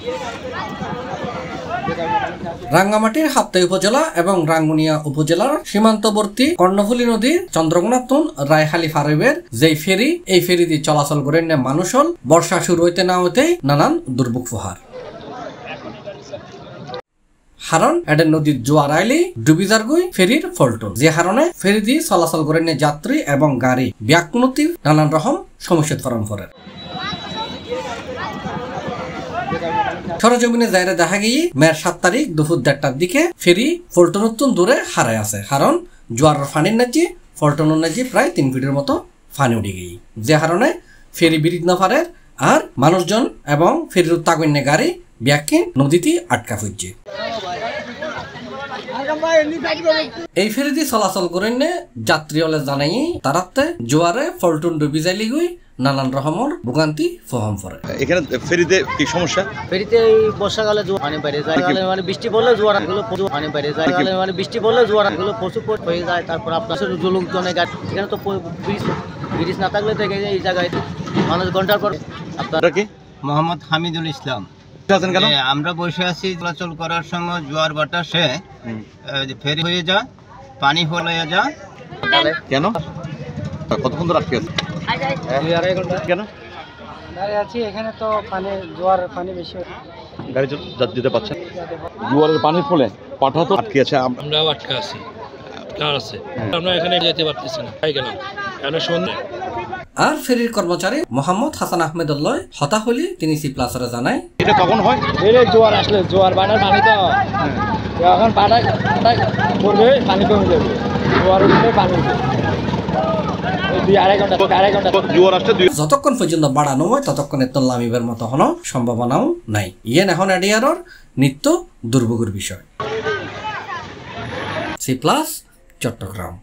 রাঙ্গামাটির হাপ্তাই উপজেলা এবং রাঙ্গুনিয়া উপজেলার সীমান্তবর্তী কর্ণফুলী নদীর চন্দ্রকোনাতুন রায়হালি ফারুবের যেই ফেরি, এই ফেরি দিয়ে চলাচল করে মানুষ হল বর্ষা শুরু হইতে না হইতেই নানান দুর্ভোগ পোহার। কারণ এটা নদীর জোয়ার আইলি ডুবি যারগুই ফেরির ফলটন, যে কারণে ফেরি দিয়ে চলাচল করে যাত্রী এবং গাড়ি ব্যাকুলতি নানান রকম সমস্যা ধরণ করে। সরজমিনে যাইরে দেখা গিয়ে মেয়ের 7 তারিখ দুপুর 1টার দিকে ফেরি ফলটন দূরে হারায় আছে, কারণ জোয়ারের পানির নাজি ফলটনের নাজি প্রায় 3 ফিটের মতো পানি উঠে গিয়ে, যে কারণে ফেরি বিরিদ না পারে আর মানুষজন এবং ফেরির তাগন্য গাড়ি ব্যাকিন নদীতে আটকা পড়ছে। এই ফেরি দিয়ে চলাচল করেন যাত্রী হলে জানাই তারাতে জোয়ারে ফলটন ডুবি যাইলি গই নানান রকমের ভোগান্তি ফহম করে। এখানে ফেরিতে কি সমস্যা? ফেরিতে এই বর্ষাকালে জোয়ার পানি বাইরে যায়, মানে বৃষ্টি পড়লে জোয়ার গুলো পানি বাইরে যায়, মানে বৃষ্টি পড়লে জোয়ার গুলো প্রচুর হয়ে যায়। তারপর আপনার জলুকজনে গাড়ি, এখানে তো ব্রিজ না থাকলে দেখে এই জায়গায় মানুষ ঘন্টার পর। আপনারা কি? মোহাম্মদ হামিদুল ইসলাম। আমরা বসে আছি, চলাচল করার সময় জোয়ার বাতাসে ফেরি হয়ে যা, পানি হয়ে যা। কেন? কতক্ষণ ধরে আটকে আছে? 2-2.5 ঘন্টা। কেন দাঁড়িয়ে আছি এখানে, তো পানি জোয়ার পানি বেশি, গাড়ি যেতে পারছেন? জোয়ারের পানির ফলে পাঠা তো আটকে আছে, আমরাও আটকে আছি, আমরা এখানে যেতে পারতেছি না, তাই গেলাম কেন সন্ধ্যে। আর ফেরির কর্মচারী মোহাম্মদ হাসান আহমেদুল্লাহ হতা হলি তিনি সি প্লাসরে জানায়, এটা কখন হয়? জোয়ার আসলে জোয়ার বানার পানি তো এখন পাটা পড়বে, পানি কমে যাবে, জোয়ার উঠলে পানি যতক্ষণ পর্যন্ত বাড়ানো হয় ততক্ষণে তো লামিবের মতো কোনো সম্ভাবনাও নাই। ইয়েন এখন এডিআরর নিত্য দুর্ভোগের বিষয়। C plus Chittagong.